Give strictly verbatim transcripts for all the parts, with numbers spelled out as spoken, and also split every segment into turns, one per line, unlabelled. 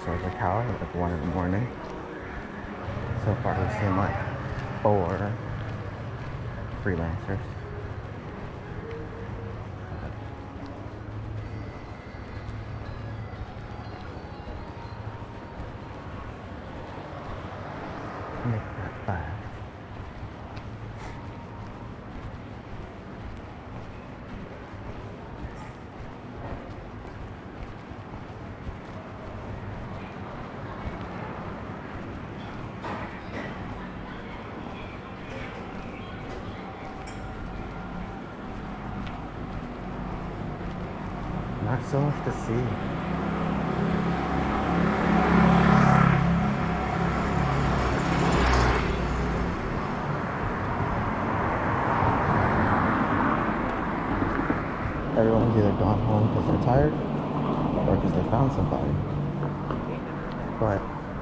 Soi Buakhao at like one in the morning. So far we've seen like four freelancers. Make that five. Not so much to see. Everyone's either gone home because they're tired or because they found somebody. But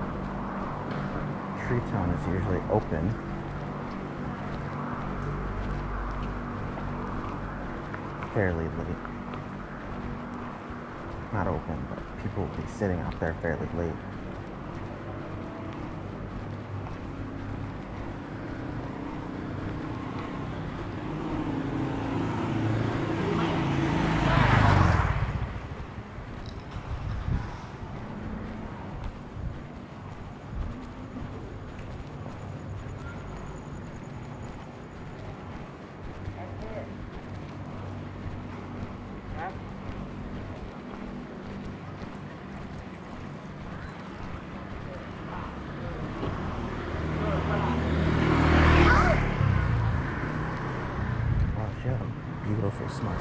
Tree Town is usually open. Fairly late. Not open, but people will be sitting out there fairly late. Beautiful smile.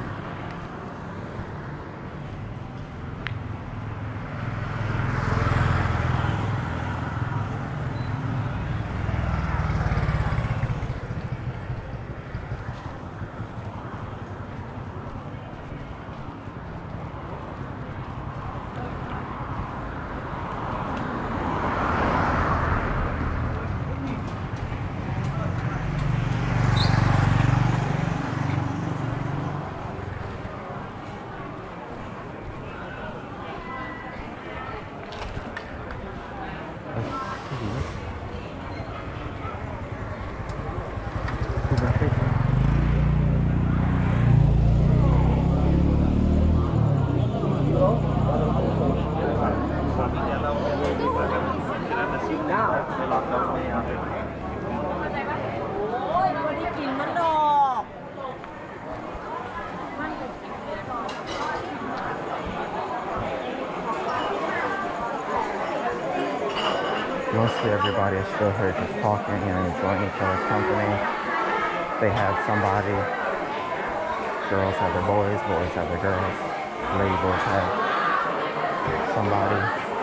Mostly everybody is still here just talking and enjoying each other's company. They have somebody. Girls have their boys, boys have their girls. Lady boys have somebody.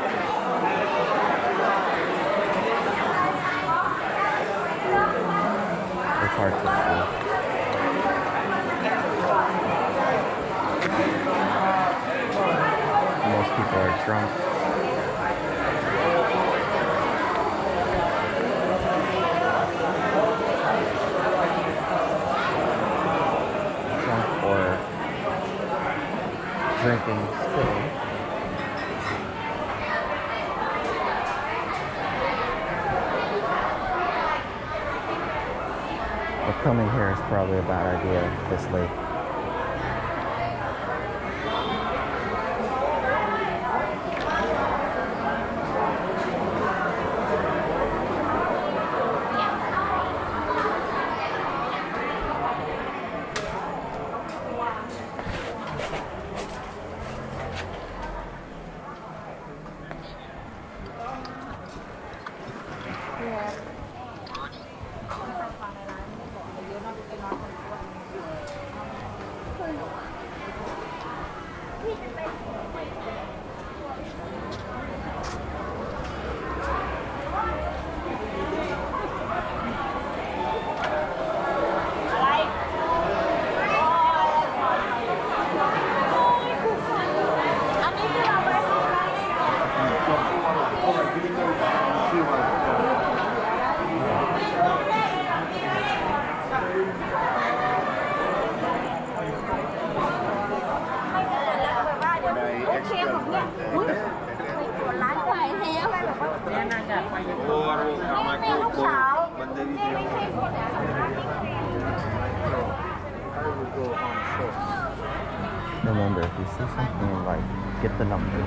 It's hard to see. Most people are drunk. Drinking still. But coming here is probably a bad idea this late. remember, if you see something you like, get the number.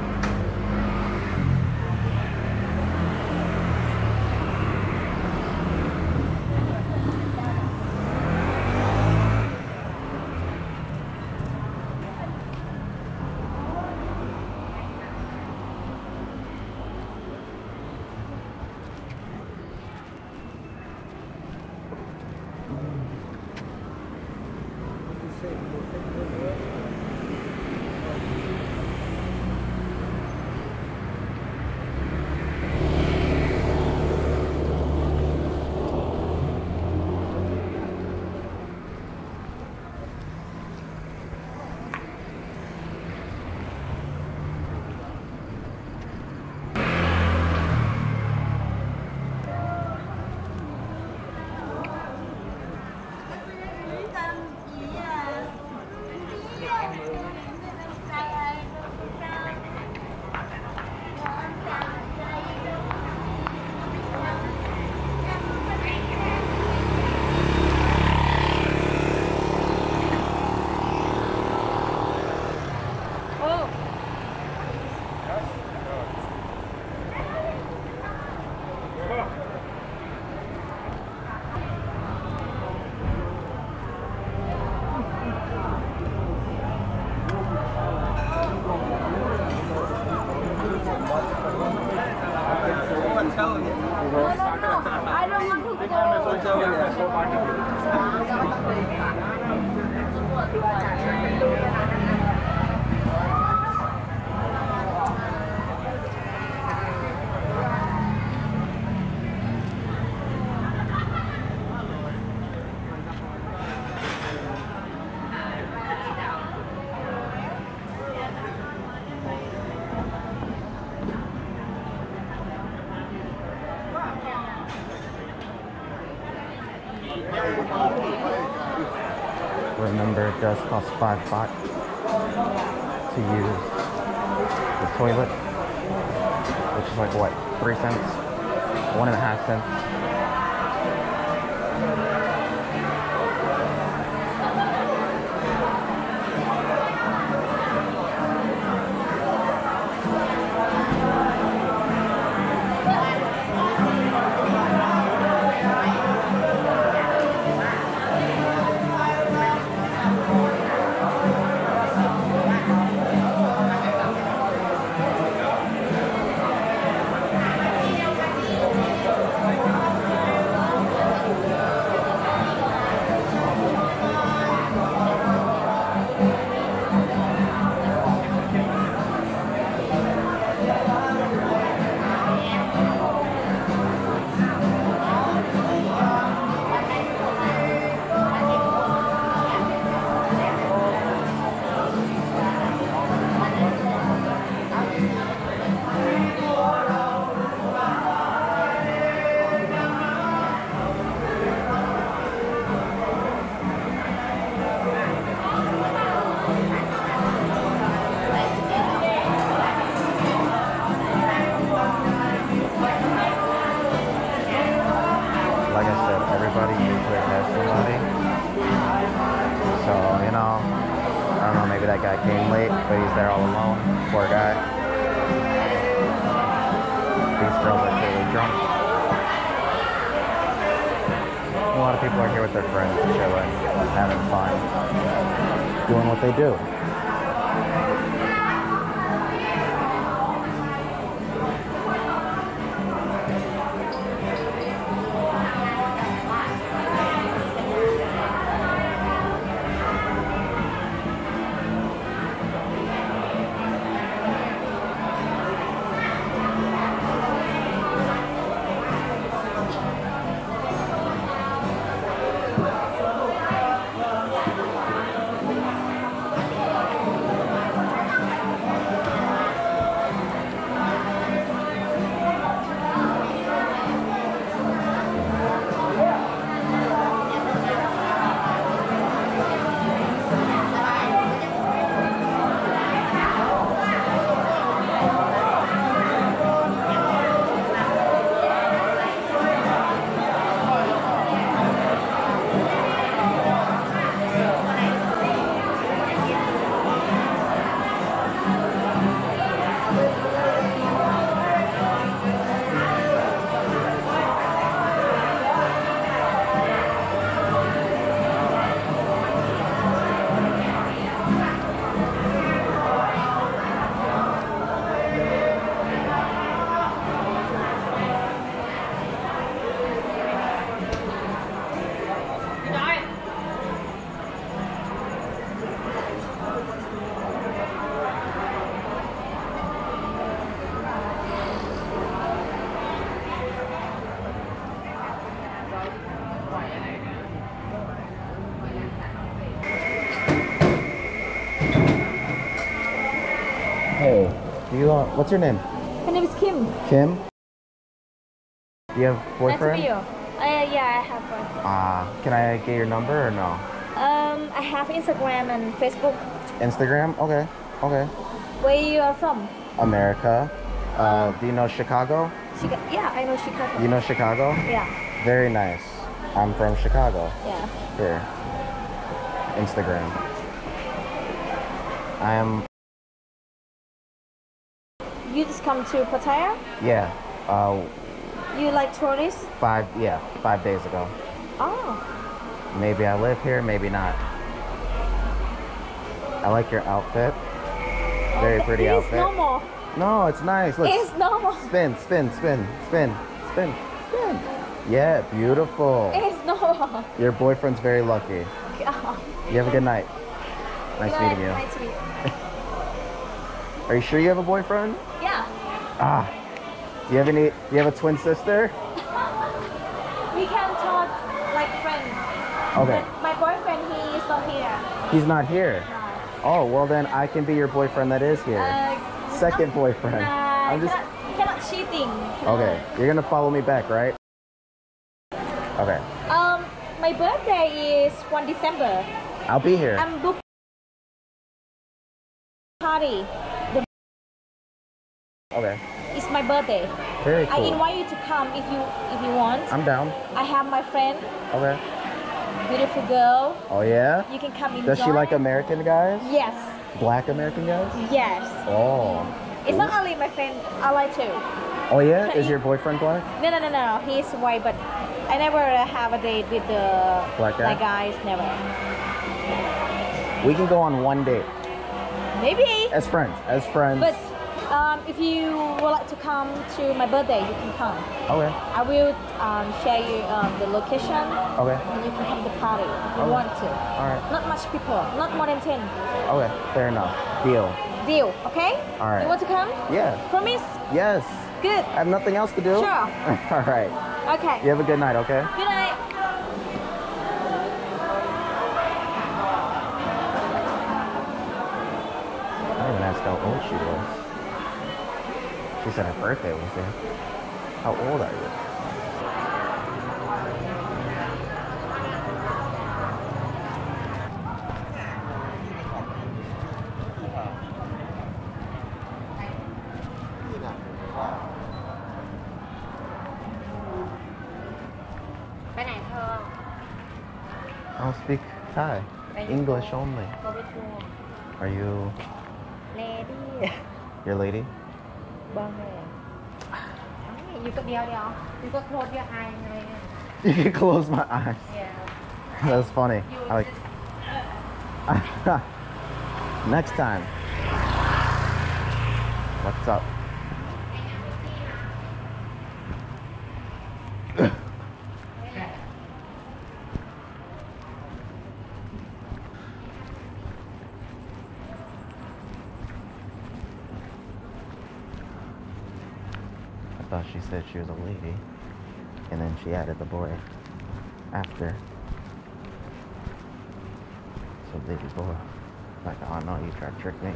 Remember, it does cost five baht to use the toilet, which is like what, three cents, one and a half cents. That guy came late, but he's there all alone. Poor guy. These girls are clearly drunk. A lot of people are here with their friends, chilling, having fun, doing what they do. Hey, do you want, what's your name?
My name is Kim.
Kim? Do you have
Nice
boyfriend?
to meet you. Uh, yeah, I have one.
Ah, uh, can I get your number or no?
Um, I have Instagram and Facebook.
Instagram? Okay, okay.
Where you are from?
America. Uh, do you know Chicago?
Chica yeah, I know Chicago.
You know Chicago?
Yeah.
Very nice. I'm from Chicago.
Yeah.
Here. Instagram. I am...
You just come to Pattaya?
Yeah. Uh,
You like tourists?
five, yeah, five days ago.
Oh.
Maybe I live here, maybe not. I like your outfit. Very
oh,
pretty
it
outfit.
It's normal.
No, it's nice. Look.
It's normal.
Spin, spin, spin, spin, spin, spin. Yeah, beautiful.
It's normal.
Your boyfriend's very lucky.
Oh.
You have a good night. Nice
Good
meeting you.
Nice to meet you.
Are you sure you have a boyfriend?
Yeah.
Ah. Do you have any? Do you have a twin sister?
We can talk like friends.
Okay.
But my boyfriend, he is not here.
He's not here.
No.
Oh, well then I can be your boyfriend that is here.
Uh,
Second
not,
boyfriend.
Nah,
I'm just.
cannot, cannot cheating.
Okay. You're gonna follow me back, right? Okay.
Um, my birthday is one December.
I'll be here.
I'm booked party. The
Okay.
It's my birthday.
Very
I
cool.
invite you to come if you if you want.
I'm down.
I have my friend,
Okay.
beautiful girl.
Oh yeah?
You can come in.
Does she like American guys?
Yes.
Black American guys?
Yes.
Oh.
It's not only my friend. I like too.
Oh yeah? Is your boyfriend black?
No, no, no, no. He's white, but I never have a date with the
Black guy?
black guys. Never.
We can go on one date.
Maybe.
As friends. As friends.
But um, if you would like to come to my birthday, you can come.
Okay.
I will um, share you um, the location.
Okay.
And you can come to the party if you
Okay.
want to.
Alright.
Not much people. Not more than ten.
Okay. Fair enough. Deal.
Deal. Okay?
Alright.
You want to come?
Yeah.
Promise?
Yes.
Good.
I have nothing else to do?
Sure.
Alright.
Okay.
You have a good night, okay?
Good night.
I didn't ask how old she was. She said her birthday was there. How old are you? I don't speak Thai. English only. Are you
Lady.
your lady?
You could deal deal. You could close your eyes.
You can close my eyes.
Yeah.
That's funny. I like. Next time. What's up? I thought she said she was a lady, and then she added the boy after. So baby boy. Like, oh no, you tried to trick me.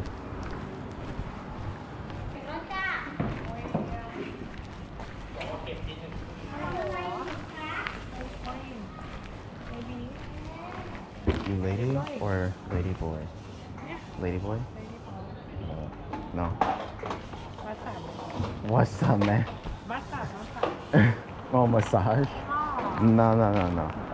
You lady or lady boy? Lady boy? No. What's up, man? Oh, massage? No, no, no, no.